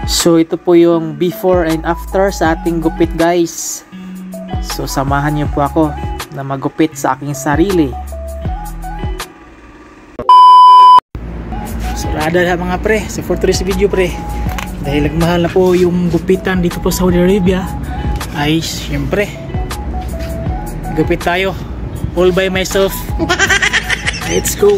So ito po yung before and after sa ating gupit guys. So samahan niyo po ako na magupit sa aking sarili. So rada na mga pre, so for today's video pre, dahil nagmahal na po yung gupitan dito po sa Saudi Arabia, ay syempre gupit tayo all by myself. Let's go.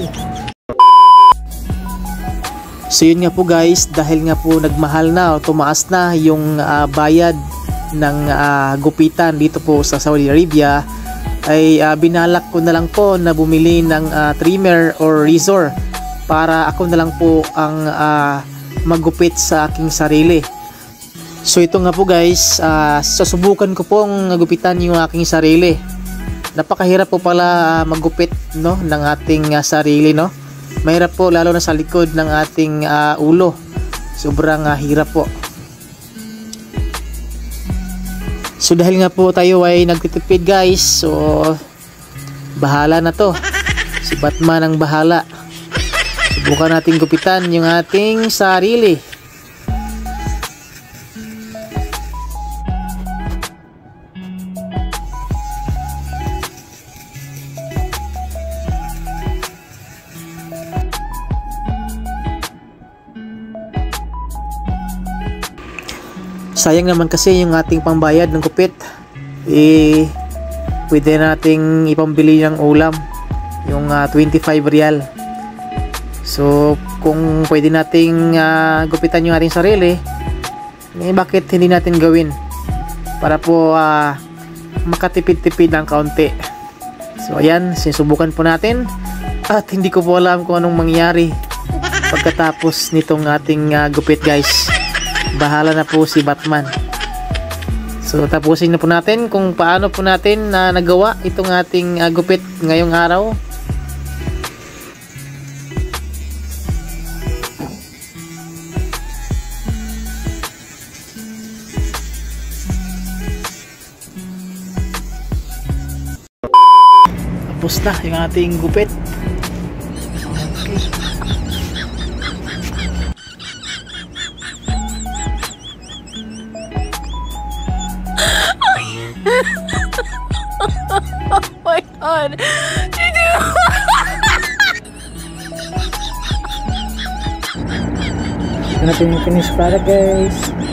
So yun nga po guys, dahil nga po nagmahal na o tumaas na yung bayad ng gupitan dito po sa Saudi Arabia, ay binalak ko na lang po na bumili ng trimmer or razor para ako na lang po ang maggupit sa aking sarili. So ito nga po guys, susubukan ko pong gupitan yung aking sarili. Napakahirap po pala maggupit no ng ating sarili no. Mahirap po lalo na sa likod ng ating ulo. Sobrang hirap po. So dahil nga po tayo ay nagtitipid guys, so bahala na to. Si Batman ang bahala. Subukan natin gupitan yung ating sarili. Sayang naman kasi yung ating pambayad ng gupit, pwede nating ipambili ng ulam yung 25 riyal. So kung pwede nating gupitan yung ating sarili, bakit hindi natin gawin para po makatipid-tipid ng kaunti. So ayan, sinusubukan po natin at hindi ko po alam kung anong mangyari pagkatapos nitong ating gupit guys. Bahala na po si Batman. So tapusin na po natin kung paano po natin nagawa itong ating gupit ngayong araw. Tapos na yung ating gupit. Oh my god. Ito natin yung finished product guys.